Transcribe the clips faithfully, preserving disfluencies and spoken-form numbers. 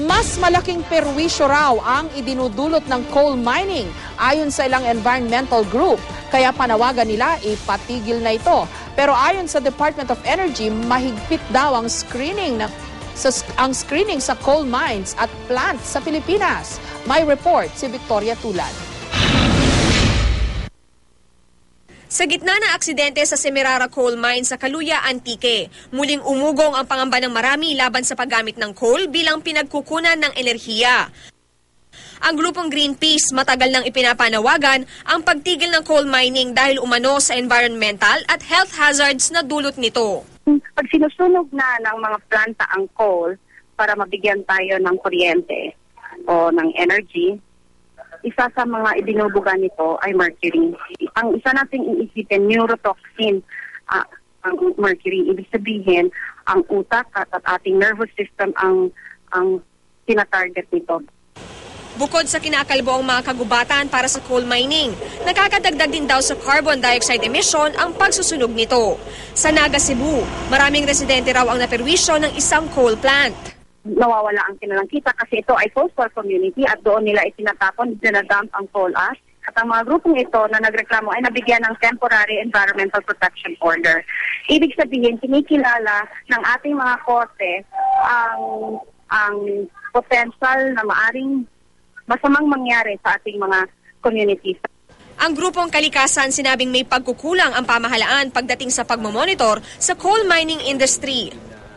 Mas malaking perwisyo raw ang idinudulot ng coal mining ayon sa ilang environmental group. Kaya panawagan nila ipatigil na ito. Pero ayon sa Department of Energy, mahigpit daw ang screening ng sa, ang screening sa coal mines at plants sa Pilipinas. May report si Victoria Tulad. Sa gitna ng aksidente sa Semirara Coal Mine sa Caluya, Antique, muling umugong ang pangamba ng marami laban sa paggamit ng coal bilang pinagkukunan ng enerhiya. Ang grupong Greenpeace matagal nang ipinapanawagan ang pagtigil ng coal mining dahil umano sa environmental at health hazards na dulot nito. Pag sinusunog na ng mga planta ang coal para mabigyan tayo ng kuryente o ng energy, isa sa mga ibinubuga nito ay mercury. Ang isa nating iisipin, neurotoxin, uh, ang mercury. Ibig sabihin, ang utak at, at ating nervous system ang, ang tinatarget nito. Bukod sa kinakalbo ang mga kagubatan para sa coal mining, nakakadagdag din daw sa carbon dioxide emission ang pagsusunog nito. Sa Naga, Cebu, maraming residente raw ang naperwisyo ng isang coal plant. Nawawala ang kanilang kita kasi ito ay coastal community at doon nila itinatapon, dinadump ang coal ash. At ang mga grupong ito na nagreklamo ay nabigyan ng temporary environmental protection order. Ibig sabihin, kinikilala ng ating mga korte ang, ang potential na maaring masamang mangyari sa ating mga communities. Ang grupong kalikasan sinabing may pagkukulang ang pamahalaan pagdating sa pagmamonitor sa coal mining industry.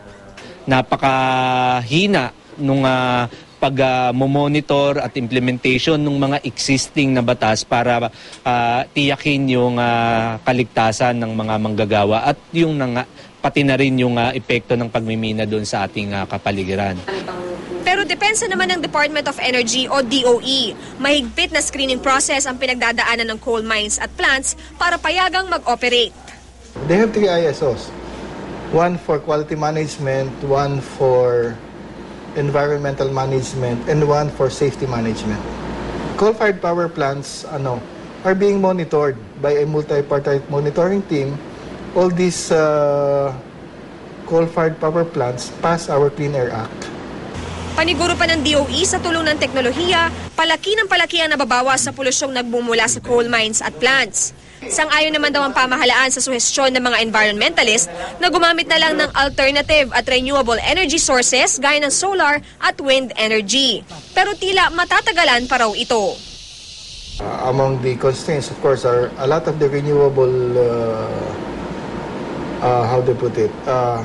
Napakahina nung uh, pag-monitor uh, at implementation ng mga existing na batas para uh, tiyakin yung uh, kaligtasan ng mga manggagawa at yung nga, pati na rin yung uh, epekto ng pagmimina doon sa ating uh, kapaligiran. Pero depensa naman ng Department of Energy o D O E. Mahigpit na screening process ang pinagdadaanan ng coal mines at plants para payagang mag-operate. They have three I S Os. One for quality management, one for environmental management, and one for safety management. Coal-fired power plants ano, are being monitored by a multi-party monitoring team. All these uh, coal-fired power plants pass our Clean Air Act. Paniguro pa ng D O E sa tulong ng teknolohiya, palaki ng palaki ang nababawas sa polusyong nagbumula sa coal mines at plants. Sang-ayon naman daw ang pamahalaan sa suhestyon ng mga environmentalist na gumamit na lang ng alternative at renewable energy sources gaya ng solar at wind energy. Pero tila matatagalan pa raw ito. Uh, among the constraints, of course, are a lot of the renewable, uh, uh, how do you put it, uh,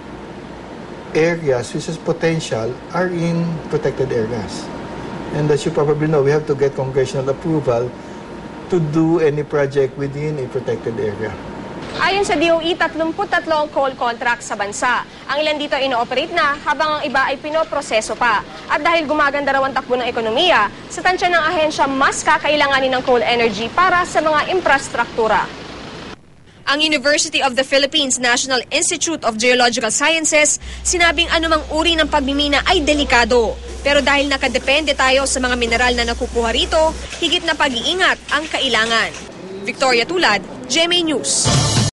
areas which is potential are in protected areas. And as you probably know, we have to get congressional approval to do any project within a protected area. Ayon sa D O E, thirty-three ang coal contracts sa bansa. Ang ilan dito ino-operate na habang ang iba ay pinoproseso pa. At dahil gumaganda raw ang takbo ng ekonomiya, sa tansya ng ahensya mas kakailanganin ng coal energy para sa mga infrastruktura. Ang University of the Philippines National Institute of Geological Sciences sinabing anumang uri ng pagmimina ay delikado. Pero dahil nakadepende tayo sa mga mineral na nakukuha rito, higit na pag-iingat ang kailangan. Victoria Tulad, G M A News.